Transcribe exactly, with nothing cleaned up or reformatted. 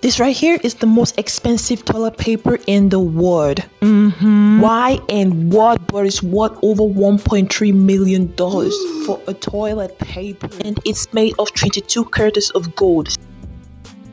This right here is the most expensive toilet paper in the world. Mm-hmm. Why and what? But it's worth over one point three million dollars for a toilet paper. And it's made of twenty-two carats of gold.